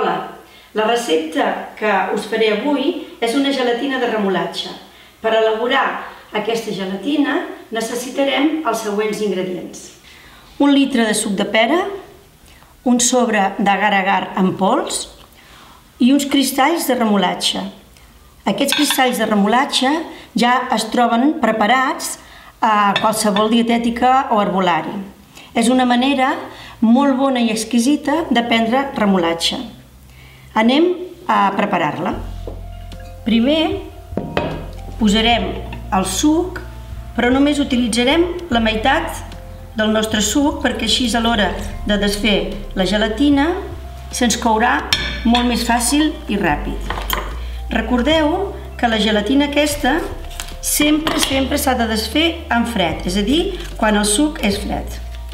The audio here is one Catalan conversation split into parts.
Hola, la recepta que us faré avui és una gelatina de remolatxa. Per elaborar aquesta gelatina necessitarem els següents ingredients. 1 litre de suc de pera, un sobre d'agar-agar en pols i uns cristalls de remolatxa. Aquests cristalls de remolatxa ja es troben preparats a qualsevol dietètica o herbolari. És una manera molt bona i exquisita de prendre remolatxa. Anem a preparar-la. Primer posarem el suc, però només utilitzarem la meitat del nostre suc perquè així a l'hora de desfer la gelatina se'ns courà molt més fàcil i ràpid. Recordeu que la gelatina aquesta sempre s'ha de desfer en fred, és a dir, quan el suc és fred.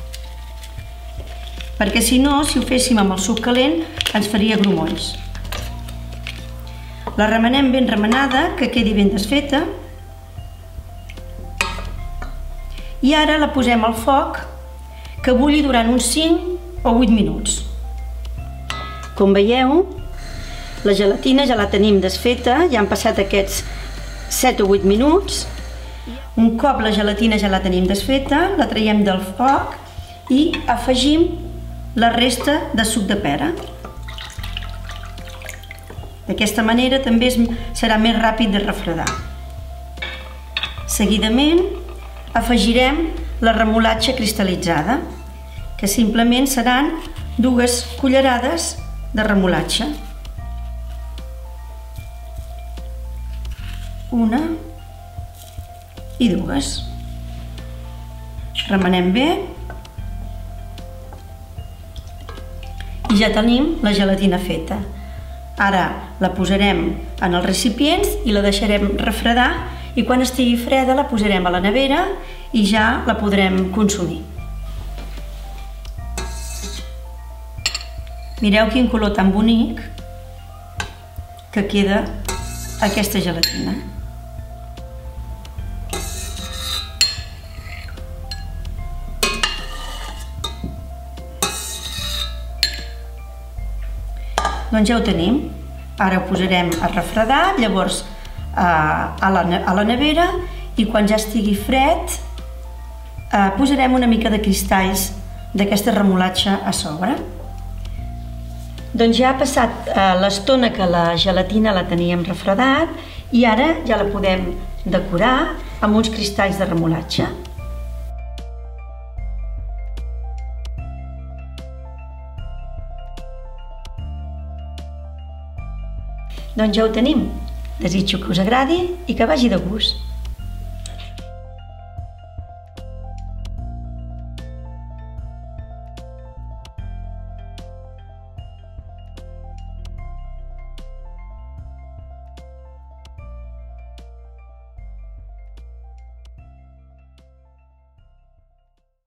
Perquè si no, si ho féssim amb el suc calent, ens faria grumolls. La remenem ben remenada, que quedi ben desfeta. I ara la posem al foc, que bulli durant uns 5 o 8 minuts. Com veieu, la gelatina ja la tenim desfeta, ja han passat aquests 7 o 8 minuts. Un cop la gelatina ja la tenim desfeta, la traiem del foc i afegim la resta de suc de pera. D'aquesta manera també serà més ràpid de refredar. Seguidament afegirem la remolatxa cristal·litzada, que simplement seran 2 cullerades de remolatxa. 1 i 2. Remenem bé i ja tenim la gelatina feta. Ara la posarem en els recipients i la deixarem refredar i quan estigui freda la posarem a la nevera i ja la podrem consumir. Mireu quin color tan bonic que queda aquesta gelatina. Doncs ja ho tenim. Ara ho posarem a refredar, llavors a la nevera i quan ja estigui fred posarem una mica de cristalls d'aquesta remolatxa a sobre. Doncs ja ha passat l'estona que la gelatina la teníem refredat i ara ja la podem decorar amb uns cristalls de remolatxa. Doncs ja ho tenim. Desitjo que us agradi i que vagi de gust.